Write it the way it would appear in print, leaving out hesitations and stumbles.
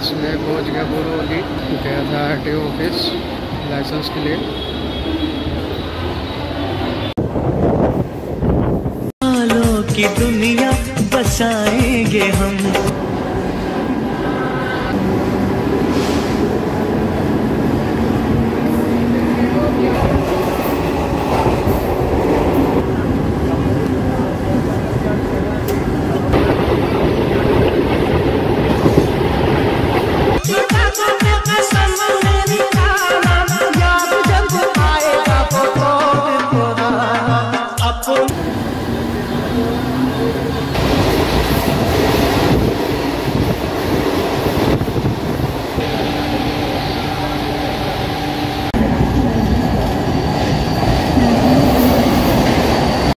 Guys मैं पहुंच गया बोरोली। गया था आरटीओ ऑफिस लाइसेंस के लिए। की दुनिया बसाएंगे हम।